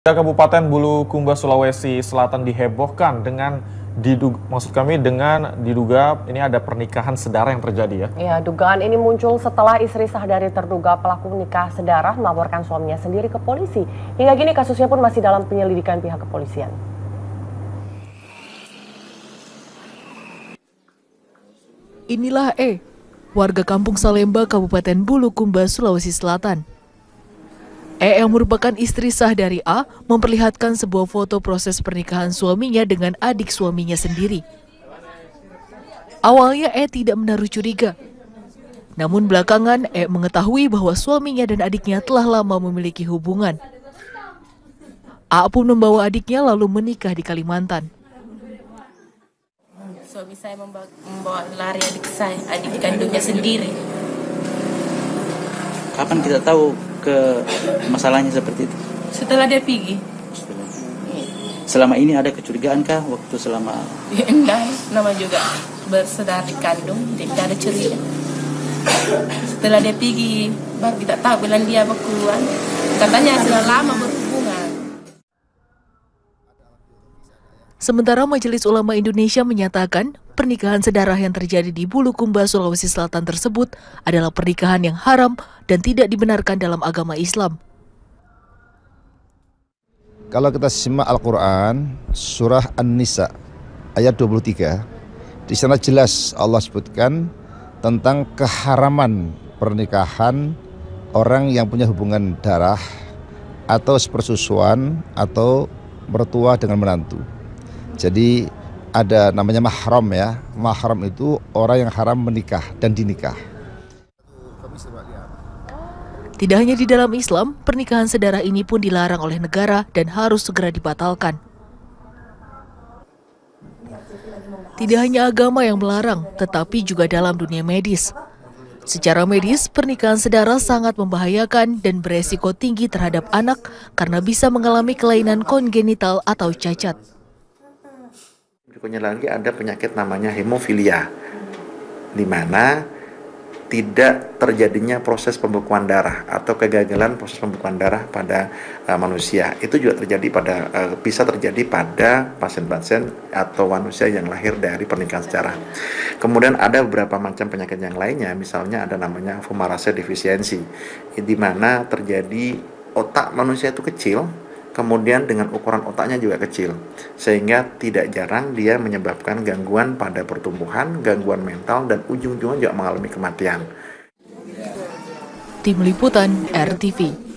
Kabupaten Bulukumba, Sulawesi Selatan dihebohkan dengan diduga ini ada pernikahan sedara yang terjadi ya. Ya, dugaan ini muncul setelah istri sah dari terduga pelaku nikah sedara melaporkan suaminya sendiri ke polisi. Hingga kini kasusnya pun masih dalam penyelidikan pihak kepolisian. Inilah warga Kampung Salemba, Kabupaten Bulukumba, Sulawesi Selatan. Yang merupakan istri sah dari A memperlihatkan sebuah foto proses pernikahan suaminya dengan adik suaminya sendiri. Awalnya tidak menaruh curiga. Namun belakangan mengetahui bahwa suaminya dan adiknya telah lama memiliki hubungan. A pun membawa adiknya lalu menikah di Kalimantan. Suami saya membawa lari adik kandungnya sendiri. Kapan kita tahu ke masalahnya seperti itu? Setelah dia pergi. Selama ini ada kecurigaan kah waktu selama? Enggak, nama juga bersaudara kandung, tidak ada curiga. Setelah dia pergi, baru kita tahu bilang dia berkeluar. Katanya sudah lama berhubungan. Sementara Majelis Ulama Indonesia menyatakan pernikahan sedara yang terjadi di Bulukumba, Sulawesi Selatan tersebut adalah pernikahan yang haram dan tidak dibenarkan dalam agama Islam. Kalau kita simak Al-Quran, surah An-Nisa, ayat 23, di sana jelas Allah sebutkan tentang keharaman pernikahan orang yang punya hubungan darah atau sepersusuan atau mertua dengan menantu. Jadi ada namanya mahram ya. Mahram itu orang yang haram menikah dan dinikah. Tidak hanya di dalam Islam, pernikahan sedara ini pun dilarang oleh negara dan harus segera dibatalkan. Tidak hanya agama yang melarang, tetapi juga dalam dunia medis. Secara medis, pernikahan sedara sangat membahayakan dan beresiko tinggi terhadap anak karena bisa mengalami kelainan kongenital atau cacat. Berikutnya lagi ada penyakit namanya hemofilia, di mana tidak terjadinya proses pembekuan darah atau kegagalan proses pembekuan darah pada manusia. Itu juga bisa terjadi pada pasien-pasien atau manusia yang lahir dari pernikahan sedara. Kemudian ada beberapa macam penyakit yang lainnya, misalnya ada namanya fumarase defisiensi, di mana terjadi otak manusia itu kecil. Kemudian dengan ukuran otaknya juga kecil, sehingga tidak jarang dia menyebabkan gangguan pada pertumbuhan, gangguan mental, dan ujung-ujungnya juga mengalami kematian. Tim Liputan RTV.